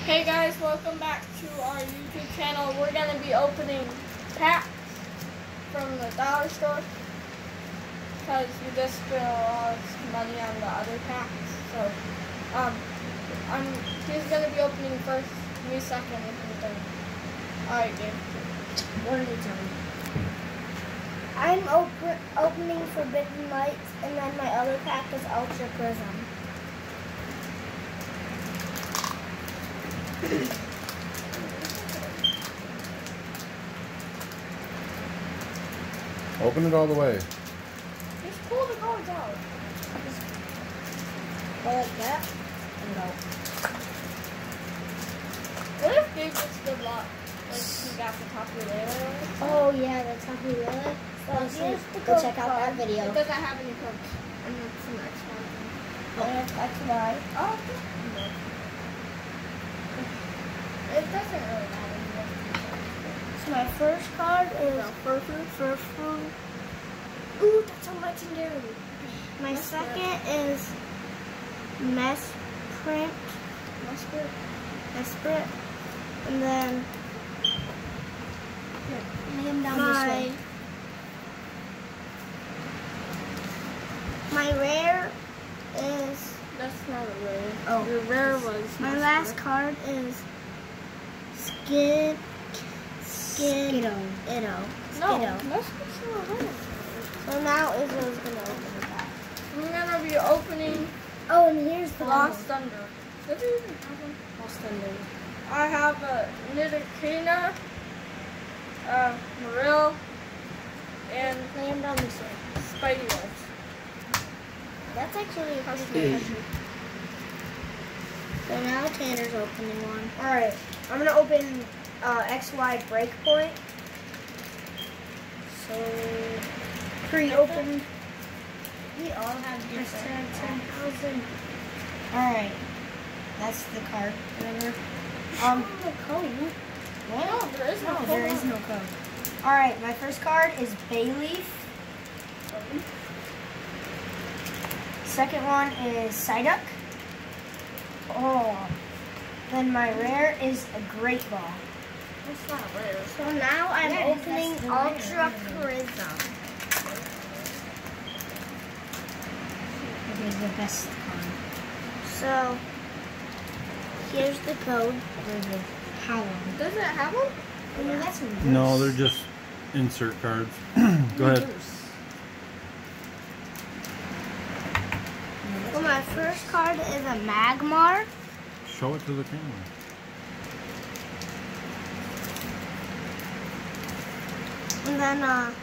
Hey guys, welcome back to our YouTube channel. We're going to be opening packs from the dollar store because we just spent a lot of money on the other packs. So, he's going to be opening first, me second, and me third. Alright, Gabe. What are you doing? I'm opening Forbidden Lights, and then my other pack is Ultra Prism. Open it all the way. Just pull the cards out. Go like that, and go. What if Gabe gets good luck? Like he got the Tapu Lele? Oh yeah, that's how we really. Go check out that video. It doesn't have any cards. And it's an X one. That's why. Oh, it doesn't really matter. So my first card is Furfrou. Ooh, that's a legendary. My second is Mesprit. And then lay him down this way. My rare is. That's not a rare. Oh, your rare was. My last card is Skiddo. No, that's not a rare. So now Izzo's gonna open that. We're gonna be opening. Oh, and here's the Lost Thunder. Does it even have one? Lost Thunder. I have a Nidorina, Marill, and Lay him down this way. Spidey Wolf. That's actually a That's pretty my good. So now Tanner's opening one. Alright, I'm going to open XY Breakpoint. So, pre-opened. We all have different. 10,000. Alright, that's the card. Whatever. The code. No, there is no code. There is no code. Alright, my first card is Bayleaf. Second one is Psyduck. Oh. Then my rare is a Great Ball. That's not rare. So now I'm Yeah, opening that's the Ultra rare. Prism. It is the best card. So here's the code. There's a Hollow. Does it have one? I mean, that's a No, they're just insert cards. Go ahead. So my first card is a Magmar. Show it to the camera. And then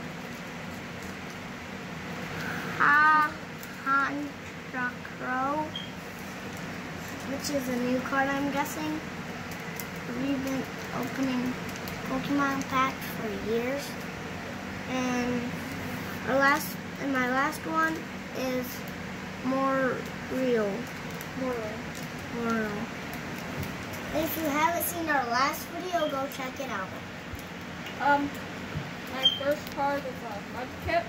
Honchakro, which is a new card, I'm guessing. We've been opening Pokemon packs for years. And my last one is Moreal. If you haven't seen our last video, go check it out. My first card is a Mudkip.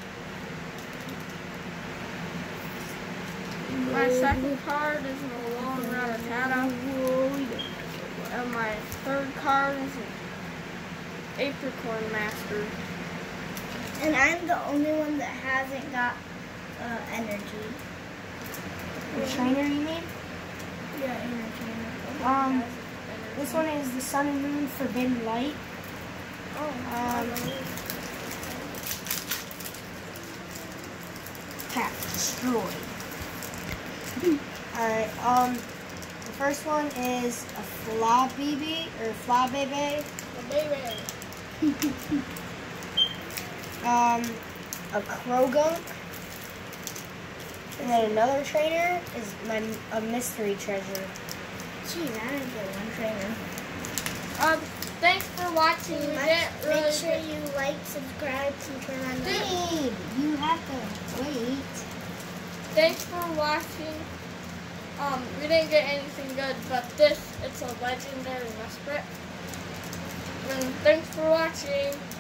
My second card is a Long Rattata. And my third card is an Apricorn Master. And I'm the only one that hasn't got energy. The trainer you mean? Yeah, Energy. This one is the Sun and Moon Forbidden Light. Pack destroyed. Alright, the first one is a Flabebe or Flabebe. A Krogunk. And then another trainer is a mystery treasure. Gee, I didn't get one trainer. Thanks for watching. Make sure you like, subscribe, and turn on the Babe, you have to wait. Thanks for watching. We didn't get anything good, but it's a legendary Mesprit. And thanks for watching.